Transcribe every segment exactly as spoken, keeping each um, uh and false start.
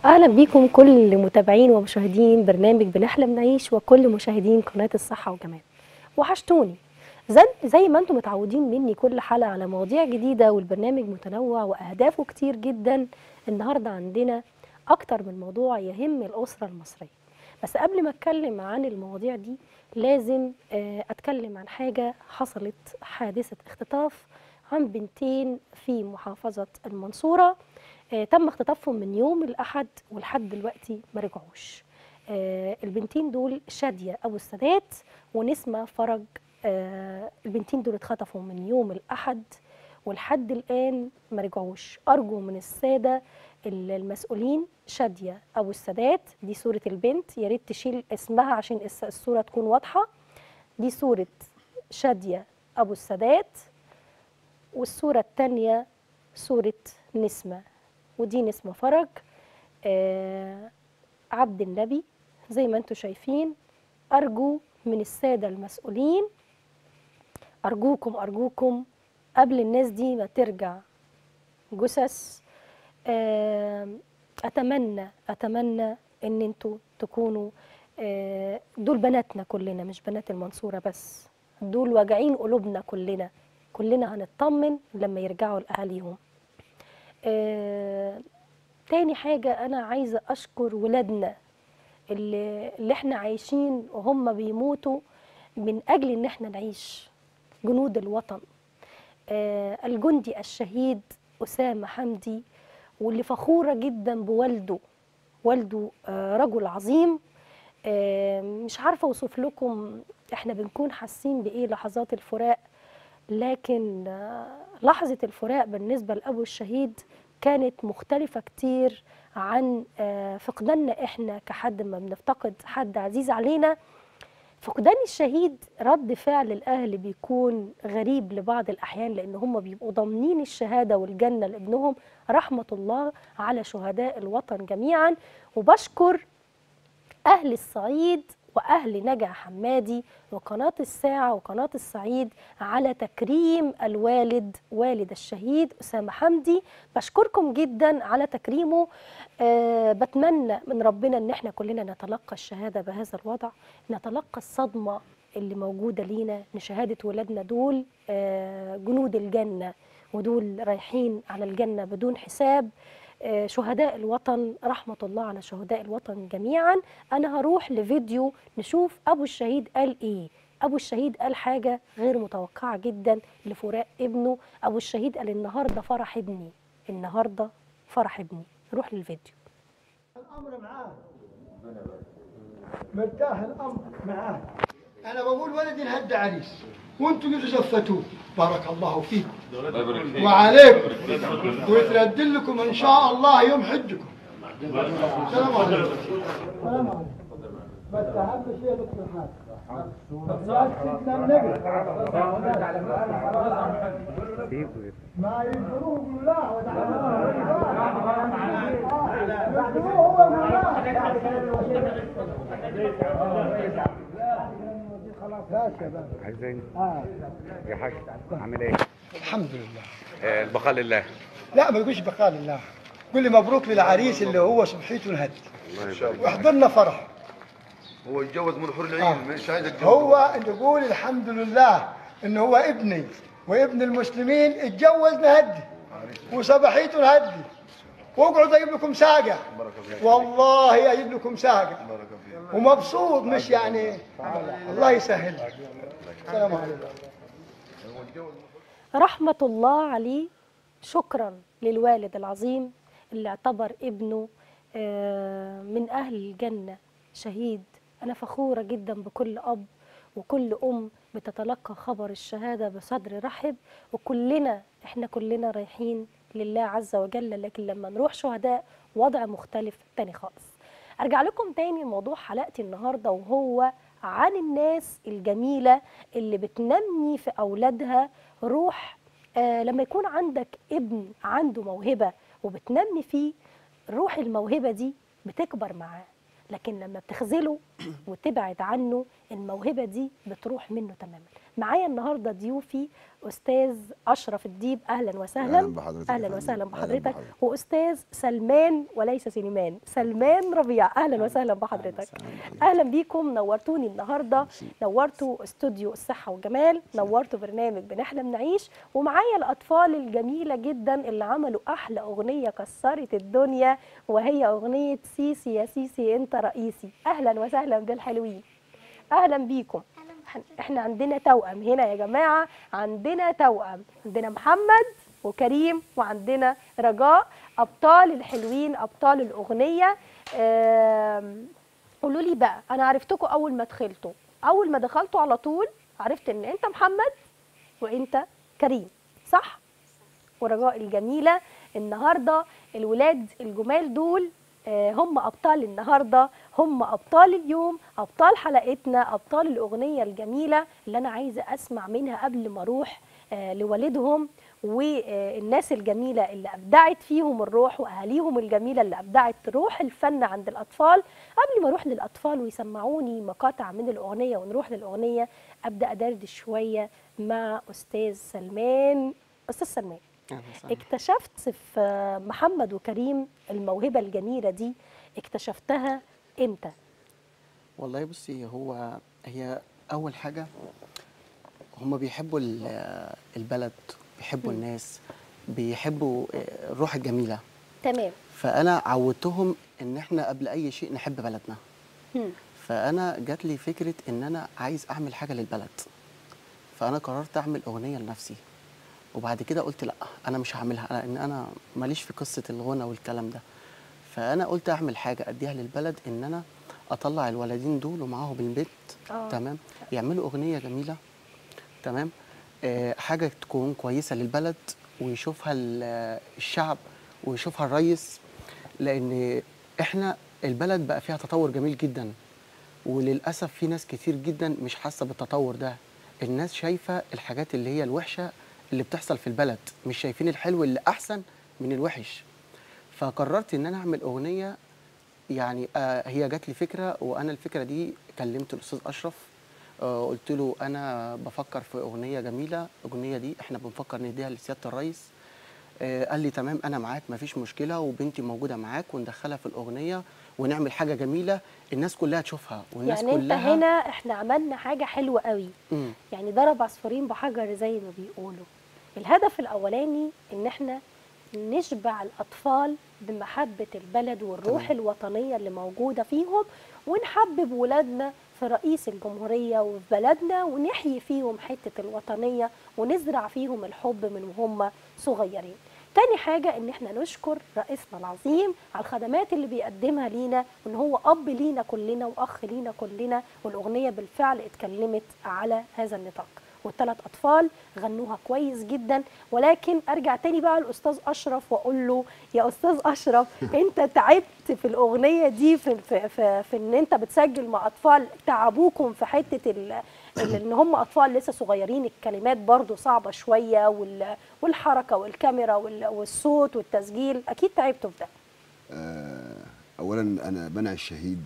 أهلا بيكم كل متابعين ومشاهدين برنامج بنحلم نعيش وكل مشاهدين قناة الصحة وجمال. وحشتوني زي, زي ما انتم متعودين مني كل حلقة على مواضيع جديدة، والبرنامج متنوع وأهدافه كتير جدا. النهاردة عندنا أكتر من موضوع يهم الأسرة المصرية. بس قبل ما أتكلم عن المواضيع دي لازم أتكلم عن حاجة حصلت، حادثة اختطاف عن بنتين في محافظة المنصورة. آه تم اختطافهم من يوم الأحد ولحد دلوقتي ما رجعوش. آه البنتين دول شادية أبو السادات ونسمة فرج. آه البنتين دول اتخطفوا من يوم الأحد ولحد الآن ما رجعوش. أرجو من السادة المسؤولين، شادية أبو السادات دي صورة البنت، يا ريت تشيل اسمها عشان الصورة تكون واضحة. دي صورة شادية أبو السادات، والصورة الثانية صورة نسمة، ودي نسمة فرج. آه عبد النبي زي ما انتم شايفين. أرجو من السادة المسؤولين، أرجوكم أرجوكم قبل الناس دي ما ترجع جثث، آه أتمنى أتمنى إن انتوا تكونوا، آه دول بناتنا كلنا، مش بنات المنصورة بس، دول واجعين قلوبنا كلنا. كلنا هنطمن لما يرجعوا لأهاليهم. آه تاني حاجة أنا عايزة أشكر ولادنا اللي, اللي احنا عايشين وهم بيموتوا من أجل إن احنا نعيش، جنود الوطن. آه الجندي الشهيد أسامة حمدي، واللي فخورة جدا بوالده. والده آه رجل عظيم. آه مش عارفة أوصف لكم احنا بنكون حاسين بإيه لحظات الفراق، لكن آه لحظة الفراق بالنسبة لأبو الشهيد كانت مختلفة كتير عن فقداننا احنا كحد ما بنفتقد حد عزيز علينا. فقدان الشهيد رد فعل الأهل بيكون غريب لبعض الأحيان، لأن هم بيبقوا ضامنين الشهادة والجنة لابنهم. رحمة الله على شهداء الوطن جميعا. وبشكر أهل الصعيد وأهل نجع حمادي وقناة الساعة وقناة الصعيد على تكريم الوالد والد الشهيد أسامة حمدي. بشكركم جدا على تكريمه. أه بتمنى من ربنا أن احنا كلنا نتلقى الشهادة بهذا الوضع، نتلقى الصدمة اللي موجودة لينا، ان شهادة ولادنا دول أه جنود الجنة، ودول رايحين على الجنة بدون حساب. شهداء الوطن، رحمة الله على شهداء الوطن جميعا. أنا هروح لفيديو نشوف أبو الشهيد قال إيه. أبو الشهيد قال حاجة غير متوقعة جدا لفراق ابنه. أبو الشهيد قال النهاردة فرح ابني، النهاردة فرح ابني. نروح للفيديو. الأمر معاه، مرتاح الأمر معاه. أنا بقول ولدي انهد عريس وانتم جيتوا زفتوه، بارك الله فيكم وعليكم، ويترد لكم ان شاء الله يوم حجكم. السلام عليكم. السلام عليكم. بس اهم شيء لطف الحال. سيدنا النبي ما ينكروه لا وتعالى هو خلاص يا شباب. عايزين اه يا حاج عامل ايه؟ الحمد لله. آه البقاء لله. لا ما تقولش بقاء لله، قول لي مبروك للعريس اللي هو صبحيته انهد وحضرنا فرح. هو يتجوز من حور العين. آه. مش عايز يتجوز. هو نقول الحمد لله ان هو ابني وابن المسلمين اتجوز نهدي وصبحيته نهدي، واقعد اجيب لكم ساقه والله اجيب لكم ساقه ومبسوط، مش يعني الله يسهل. السلام عليكم. رحمة الله عليه. شكرا للوالد العظيم اللي اعتبر ابنه من أهل الجنة شهيد. أنا فخورة جدا بكل أب وكل أم بتتلقى خبر الشهادة بصدر رحب، وكلنا إحنا كلنا رايحين لله عز وجل، لكن لما نروح شهداء وضع مختلف تاني خالص. أرجع لكم تاني موضوع حلقتي النهاردة، وهو عن الناس الجميلة اللي بتنمي في أولادها روح. آه لما يكون عندك ابن عنده موهبة وبتنمي فيه روح، الموهبة دي بتكبر معاه، لكن لما بتخذله وتبعد عنه الموهبة دي بتروح منه تماما. معايا النهارده ضيوفي استاذ اشرف الديب، اهلا وسهلا. اهلا بحضرتك. اهلا وسهلا أهلاً بحضرتك. بحضرتك. واستاذ سلمان وليس سليمان، سلمان ربيع، اهلا وسهلا بحضرتك. اهلا بيكم، نورتوني النهارده، نورتوا استوديو الصحه والجمال، نورتوا برنامج بنحلم نعيش، ومعايا الاطفال الجميله جدا اللي عملوا احلى اغنيه كسرت الدنيا، وهي اغنيه سيسي يا سيسي انت رئيسي. اهلا وسهلا بالحلوين، اهلا بيكم. احنا عندنا توأم هنا يا جماعه، عندنا توأم، عندنا محمد وكريم وعندنا رجاء، ابطال الحلوين، ابطال الاغنيه. قولوا لي بقى، انا عرفتكم اول ما دخلتوا، اول ما دخلتوا على طول عرفت ان انت محمد وانت كريم، صح؟ ورجاء الجميله. النهارده الولاد الجمال دول هم أبطال النهاردة، هم أبطال اليوم، أبطال حلقتنا، أبطال الأغنية الجميلة اللي أنا عايزة أسمع منها قبل ما أروح لوالدهم والناس الجميلة اللي أبدعت فيهم الروح، وأهاليهم الجميلة اللي أبدعت روح الفن عند الأطفال. قبل ما أروح للأطفال ويسمعوني مقاطع من الأغنية ونروح للأغنية، أبدأ أدردش شوية مع أستاذ سلمان. أستاذ سلمان، اكتشفت في محمد وكريم الموهبة الجميلة دي، اكتشفتها امتى؟ والله بصي، هو هي أول حاجة هم بيحبوا البلد، بيحبوا م. الناس، بيحبوا الروح الجميلة. تمام. فأنا عودتهم إن إحنا قبل أي شيء نحب بلدنا. م. فأنا جات لي فكرة إن أنا عايز أعمل حاجة للبلد، فأنا قررت أعمل أغنية لنفسي. وبعد كده قلت لا، انا مش هعملها، لان انا ماليش في قصه الغنى والكلام ده. فانا قلت اعمل حاجه اديها للبلد، ان انا اطلع الولدين دول ومعاهم البنت. أوه. تمام، يعملوا اغنيه جميله. تمام، آه حاجه تكون كويسه للبلد، ويشوفها الشعب ويشوفها الرئيس، لان احنا البلد بقى فيها تطور جميل جدا، وللاسف في ناس كتير جدا مش حاسه بالتطور ده. الناس شايفه الحاجات اللي هي الوحشه اللي بتحصل في البلد، مش شايفين الحلو اللي احسن من الوحش. فقررت ان انا اعمل اغنيه، يعني آه هي جات لي فكره، وانا الفكره دي كلمت الاستاذ اشرف، آه قلت له انا بفكر في اغنيه جميله، الاغنيه دي احنا بنفكر نديها لسياده الرئيس. آه قال لي تمام، انا معاك مفيش مشكله، وبنتي موجوده معاك، وندخلها في الاغنيه ونعمل حاجه جميله الناس كلها تشوفها، والناس يعني كلها. يعني انت هنا احنا عملنا حاجه حلوه قوي. م. يعني ضرب عصفورين بحجر زي ما بيقولوا. الهدف الأولاني إن إحنا نشبع الأطفال بمحبة البلد والروح طبعا. الوطنية اللي موجودة فيهم، ونحبب ولادنا في رئيس الجمهورية وفي بلدنا، ونحيي فيهم حتة الوطنية، ونزرع فيهم الحب من وهم صغيرين. تاني حاجة إن إحنا نشكر رئيسنا العظيم على الخدمات اللي بيقدمها لينا، وإن هو أب لينا كلنا وأخ لينا كلنا، والأغنية بالفعل اتكلمت على هذا النطاق. والثلاث أطفال غنوها كويس جدا. ولكن أرجع تاني بقى للأستاذ أشرف وأقول له يا أستاذ أشرف، أنت تعبت في الأغنية دي في, في, في, في إن أنت بتسجل مع أطفال، تعبوكم في حتة ال إن هم أطفال لسه صغيرين، الكلمات برضو صعبة شوية، والحركة والكاميرا والصوت والتسجيل، أكيد تعبتوا في ده. أولا أنا بنعي الشهيد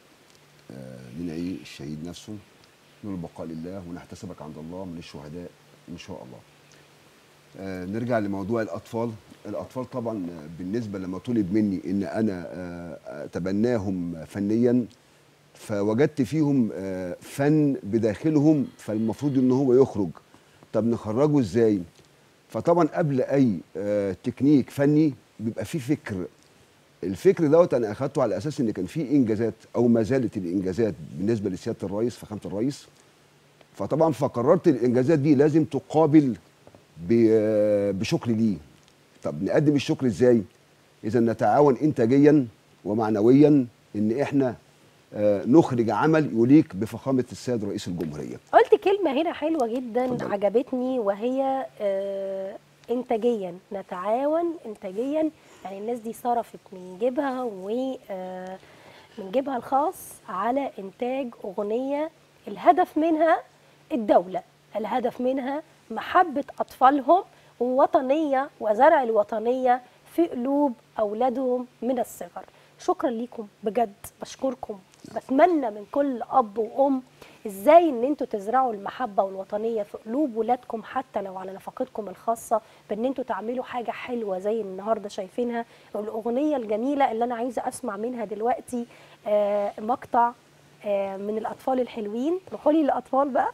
بنعي الشهيد نفسه، نقول البقاء لله ونحتسبك عند الله من الشهداء ان شاء الله. آه نرجع لموضوع الاطفال. الاطفال طبعا بالنسبه لما طلب مني ان انا آه اتبناهم فنيا، فوجدت فيهم آه فن بداخلهم، فالمفروض ان هو يخرج. طب نخرجه ازاي؟ فطبعا قبل اي آه تكنيك فني بيبقى فيه فكر. الفكر دوت انا اخدته على اساس ان كان في انجازات او ما زالت الانجازات بالنسبه لسياده الرئيس فخامه الرئيس. فطبعا فقررت الانجازات دي لازم تقابل بشكر ليه. طب نقدم الشكر ازاي؟ اذا نتعاون انتاجيا ومعنويا ان احنا نخرج عمل يليق بفخامه السيد رئيس الجمهوريه. قلت كلمه هنا حلوه جدا فضل. عجبتني، وهي اه انتاجيا، نتعاون انتاجيا. يعني الناس دي صرفت من جيبها ومن جيبها الخاص على إنتاج أغنية الهدف منها الدولة، الهدف منها محبة أطفالهم ووطنية وزرع الوطنية في قلوب أولادهم من الصغر. شكرا ليكم بجد، بشكركم. بتمنى من كل اب وام ازاي ان انتوا تزرعوا المحبه والوطنيه في قلوب ولادكم، حتى لو على نفقتكم الخاصه، بان انتوا تعملوا حاجه حلوه زي النهارده شايفينها الاغنيه الجميله اللي انا عايزه اسمع منها دلوقتي آه مقطع آه من الاطفال الحلوين. روحوا لي الاطفال بقى.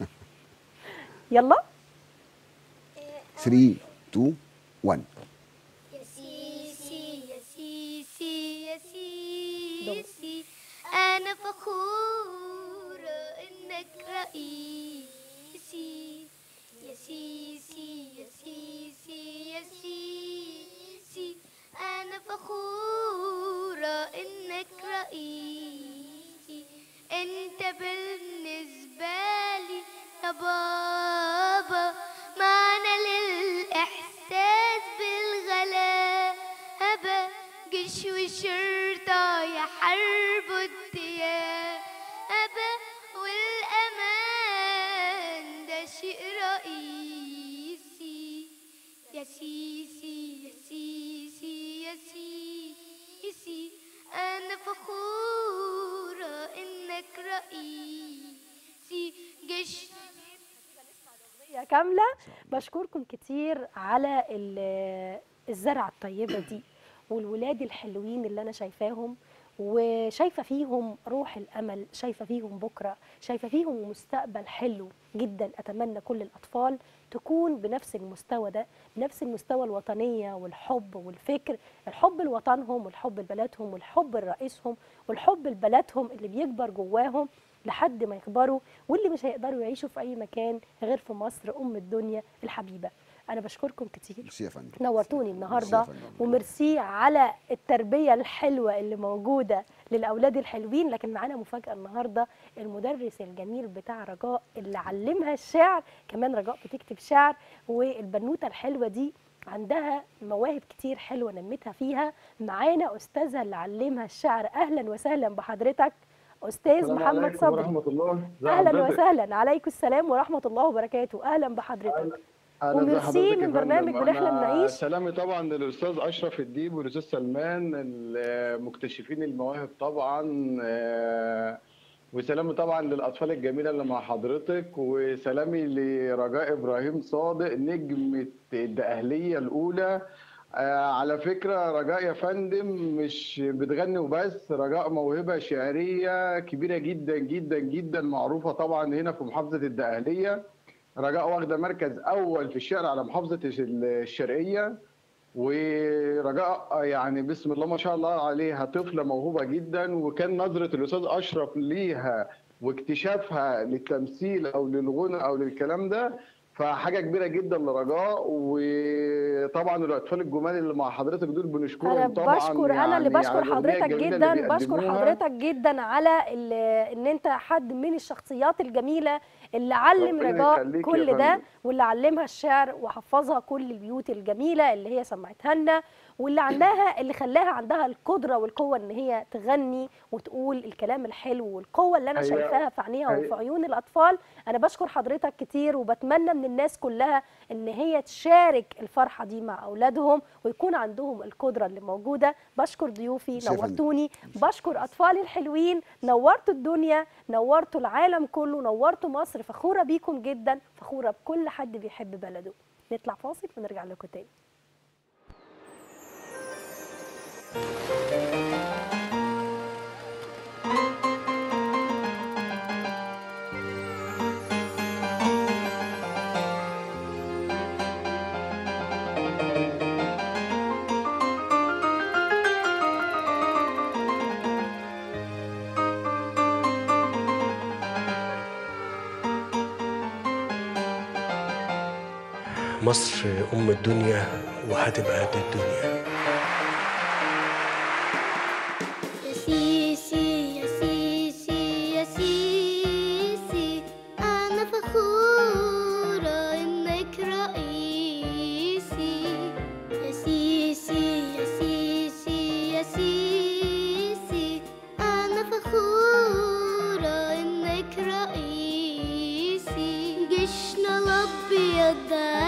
يلا ثلاثة اتنين واحد. يا سيسي يا سيسي يا سيسي أنا فخورة إنك رئيسي. يا سيسي يا سيسي يا سيسي أنا فخورة إنك رئيسي. أنت بالنسبة لي يا بابا معنى للإحساس بالغلابة، جيش وشرطة يا حرب الديابة، والأمان ده شيء رئيسي. يا سيسي يا سيسي يا سيسي أنا فخورة إنك رئيسي. جيش يا كاملة. بشكركم كتير على الزرعة الطيبة دي والولاد الحلوين اللي أنا شايفاهم، وشايفة فيهم روح الأمل، شايفة فيهم بكرة، شايفة فيهم مستقبل حلو جدا. أتمنى كل الأطفال تكون بنفس المستوى ده، بنفس المستوى الوطنية والحب والفكر، الحب لوطنهم والحب لبلدهم والحب لرئيسهم والحب لبلدهم اللي بيكبر جواهم لحد ما يكبروا، واللي مش هيقدروا يعيشوا في أي مكان غير في مصر أم الدنيا الحبيبة. أنا بشكركم كتير، ميرسي يا فندم، نورتوني النهارده، فندم. وميرسي على التربية الحلوة اللي موجودة للأولاد الحلوين. لكن معانا مفاجأة النهارده، المدرس الجميل بتاع رجاء اللي علمها الشعر، كمان رجاء بتكتب شعر، والبنوتة الحلوة دي عندها مواهب كتير حلوة نمتها فيها. معانا أستاذها اللي علمها الشعر. أهلا وسهلا بحضرتك أستاذ محمد صبري. ورحمة الله. أهلا وسهلا. عليكم السلام ورحمة الله وبركاته. أهلا بحضرتك. وميرسي من برنامج بنحلم نعيش. سلامي طبعا للاستاذ اشرف الديب والاستاذ سلمان المكتشفين المواهب طبعا، وسلامي طبعا للاطفال الجميله اللي مع حضرتك، وسلامي لرجاء ابراهيم صادق نجمه الدقهليه الاولى. على فكره رجاء يا فندم مش بتغني وبس، رجاء موهبه شعريه كبيره جدا جدا جدا، معروفه طبعا هنا في محافظه الدقهليه. رجاء واخده مركز اول في الشعر على محافظه الشرقيه، ورجاء يعني بسم الله ما شاء الله عليها طفله موهوبه جدا، وكان نظره الاستاذ اشرف ليها واكتشافها للتمثيل او للغنى او للكلام ده فحاجه كبيره جدا لرجاء. وطبعا الاطفال الجمال اللي مع حضرتك دول بنشكرهم طبعا. بشكر يعني انا اللي بشكر حضرتك جدا، بشكر حضرتك جدا على ان انت حد من الشخصيات الجميله اللي علم رجاء كل ده، واللي علمها الشعر وحفظها كل البيوت الجميله اللي هي سمعتها لنا، واللي عندها اللي خلاها عندها القدره والقوه ان هي تغني وتقول الكلام الحلو والقوه اللي انا شايفاها في عينيها وفي عيون الاطفال. انا بشكر حضرتك كتير، وبتمنى من الناس كلها ان هي تشارك الفرحه دي مع اولادهم ويكون عندهم القدره اللي موجوده. بشكر ضيوفي، نورتوني. بشكر اطفالي الحلوين، نورتوا الدنيا، نورتوا العالم كله، نورتوا مصر. فخوره بيكم جدا، فخوره بكل حد بيحب بلده. نطلع فاصل ونرجع لكم تاني. مصر أم الدنيا وهتبقى قد الدنيا. يا سيسي يا سيسي يا سيسي أنا فخورة إنك رئيسي. يا سيسي يا سيسي يا سيسي أنا فخورة إنك رئيسي. جيشنا الأبيض